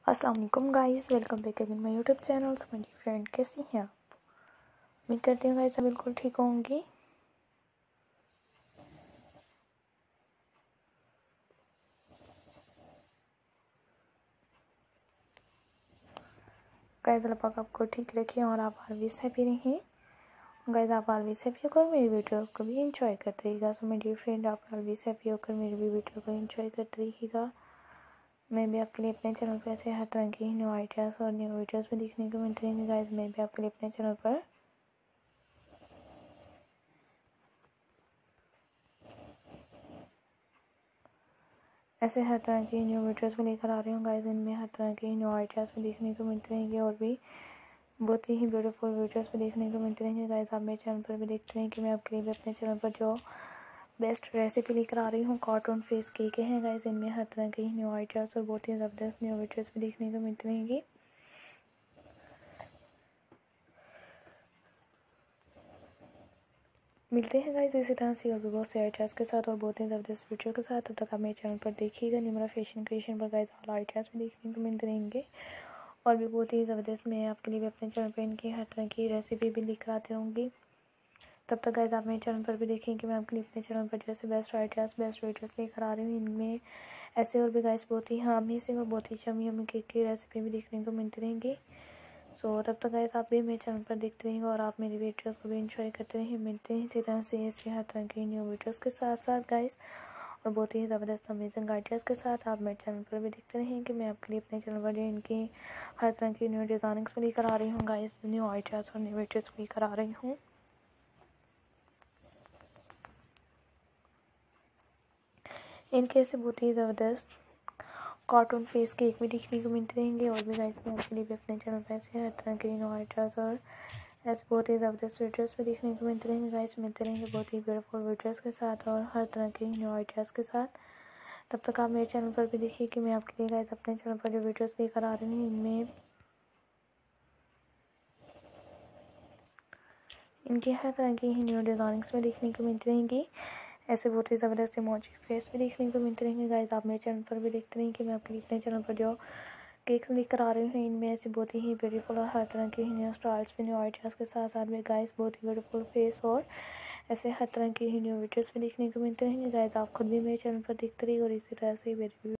अस्सलाम वालेकुम guys, welcome back again my YouTube channel. So मेरी फ्रेंड कैसी हैं आप? उम्मीद करती हूँ गाइस बिल्कुल ठीक होंगी। गाइस अल्लाह पाक आपको ठीक रखें और आप ऑलवेज हैप्पी रहें। गाइस आप ऑलवेज हैप्पी होकर मेरी वीडियोस को भी एंजॉय करते रहिएगा। सो मेरी फ्रेंड आप ऑलवेज हैप्पी होकर मेरी भी वीडियो को एंजॉय करते रहिएगा। मैं भी आपके लिए अपने चैनल पर ऐसे हर तरह की न्यू आइडियाज़ और न्यू वीडियोज़ भी देखने को मिलते रहेंगे। गाइस मैं भी आपके लिए अपने चैनल पर ऐसे हर तरह की न्यू वीडियोज़ भी लेकर आ रही हूँ। गाइस इनमें हर तरह की न्यू आइडियाज़ भी देखने को मिलते रहेंगे और भी बहुत ही ब्यूटीफुल वीडियोस भी देखने को मिलते रहेंगे। गाइस आप मेरे चैनल पर भी देखते हैं कि मैं आपके लिए भी अपने चैनल पर जो बेस्ट रेसिपी लेकर आ रही हूँ कार्टून फेस केक हैं। गाइस इनमें हर तरह की न्यू आइडियाज़ और बहुत ही ज़बरदस्त न्यू वीडियोस भी देखने को मिलती रहेंगी। मिलते हैं गाइस इसी तरह से और भी बहुत से आइडियाज़ के साथ और बहुत ही ज़बरदस्त वीडियो के साथ। तब तक आप मेरे चैनल पर देखिएगा निमरा फैशन क्रिएशन पर। गाइस ऑल आइडियाज़ भी देखने को मिलते रहेंगे और भी बहुत ही ज़बरदस्त मैं आपके लिए भी अपने चैनल पर इनकी हर तरह की रेसिपी भी लेकर आती रहूँगी। तब तक गाइस आप मेरे चैनल पर भी देखें कि मैं आपके लिए अपने चैनल पर जैसे बेस्ट आइडियाज़ बेस्ट वीडियोस लेकर आ रही हूँ। इनमें ऐसे और भी गाइस बहुत ही अमेजिंग और बहुत ही यम्मी केक की रेसिपी भी देखने को मिलती रहेंगी। सो तब तक गाइस आप भी मेरे चैनल पर देखते रहेंगे और आप मेरी वीडियोस को भी एंजॉय करते रहेंगे। मिलते हैं इसी तरह से ऐसे हर तरह की न्यू वीडियोस के साथ साथ गाइस और बहुत ही ज़बरदस्त अमेजिंग आइडियाज़ के साथ आप मेरे चैनल पर भी देखते रहें कि मैं आपके लिए अपने चैनल पर जो इनकी हर तरह की न्यू डिज़ाइनिंग्स भी लेकर आ रही हूँ। गाइस न्यू आइडियाज़ और न्यू वीडियोज़ लेकर आ रही हूँ। इनके ऐसे बहुत ही ज़बरदस्त कार्टून फेस केक भी देखने को मिलते रहेंगे और भी गाइस मैं आपके लिए भी अपने चैनल पर ऐसे हर तरह के न्यू आइडियाज़ और ऐसे बहुत ही ज़बरदस्त वीडियोस भी देखने को मिलते रहेंगे। गाइस मिलते रहेंगे बहुत ही ब्यूटीफुल वीडियोस के साथ और हर तरह के न्यू आइडियाज़ के साथ। तब तक आप मेरे चैनल पर भी देखिए कि मैं आपके लिए गाइस अपने चैनल पर जो वीडियोस लेकर आ रही हूँ इनमें इनकी हर तरह की न्यू डिज़ाइनिंग्स में देखने को मिलती रहेंगी। ऐसे बहुत ही ज़बरदस्त इमोजी फेस भी देखने को मिलते रहेंगे। गाइस आप मेरे चैनल पर भी देखते रहेंगे कि मैं आपके लिए अपने चैनल पर जो केक्स लेकर आ रही हूँ इनमें ऐसे बहुत ही ब्यूटीफुल और हर तरह की न्यू स्टाइल्स भी न्यू आइडियाज़ के साथ साथ में गाइस बहुत ही ब्यूटीफुल फेस और ऐसे हर तरह की न्यू वीडियोस भी देखने को मिलते रहेंगे। गाइस आप खुद भी मेरे चैनल पर देखते रहिए और इसी तरह से मेरी